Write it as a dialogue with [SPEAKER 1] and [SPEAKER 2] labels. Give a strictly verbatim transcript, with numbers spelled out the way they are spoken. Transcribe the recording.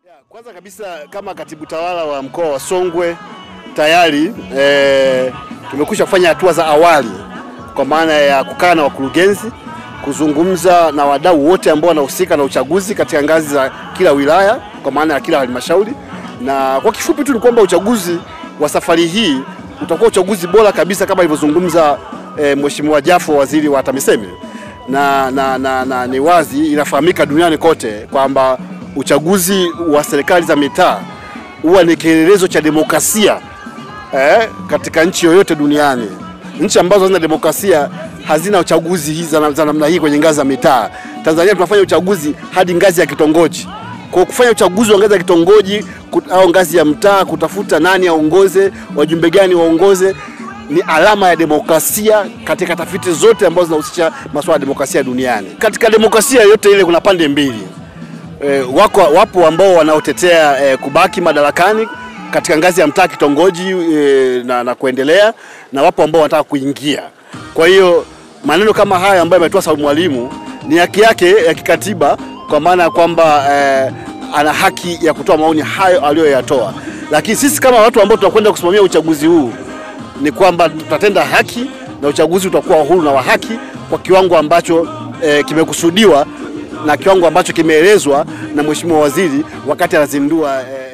[SPEAKER 1] Kwanza kabisa kama katibu tawala wa mkoa wa Songwe tayari e, tumekwisha kufanya hatua za awali kwa maana ya kukaa na wakurugenzi, kuzungumza na wadau wote ambao wanahusika na uchaguzi katika ngazi za kila wilaya kwa maana ya kila halmashauri. Na kwa kifupi tu ni kwamba uchaguzi wa safari hii utakuwa uchaguzi bora kabisa kama alivyozungumza e, Mheshimiwa Jafo, waziri wa TAMISEMI, na, na, na, na ni wazi inafahamika duniani kote kwamba uchaguzi wa serikali za mitaa huwa ni kielelezo cha demokrasia eh, katika nchi yoyote duniani. Nchi ambazo hazina demokrasia hazina uchaguzi hizi za namna hii kwenye ngazi za mitaa. Tanzania tunafanya uchaguzi hadi ngazi ya kitongoji. Kwa kufanya uchaguzi wa ngazi ya kitongoji au ngazi ya mtaa, kutafuta nani aongoze, wajumbe gani waongoze, ni alama ya demokrasia katika tafiti zote ambazo zinahusisha masuala ya demokrasia duniani. Katika demokrasia yote ile kuna pande mbili. E, wako wapo ambao wanaotetea e, kubaki madarakani katika ngazi ya mtaa, kitongoji e, na, na kuendelea, na wapo ambao wanataka kuingia. Kwa hiyo maneno kama haya ambayo ametoa Salum Mwalimu ni haki yake ya kikatiba, kwa maana kwamba e, ana haki ya kutoa maoni hayo aliyoyatoa. Lakini sisi kama watu ambao tunakwenda kusimamia uchaguzi huu ni kwamba tutatenda haki na uchaguzi utakuwa huru na wa haki kwa kiwango ambacho e, kimekusudiwa na kiwango ambacho kimeelezwa na Mheshimiwa Waziri wakati anazindua eh,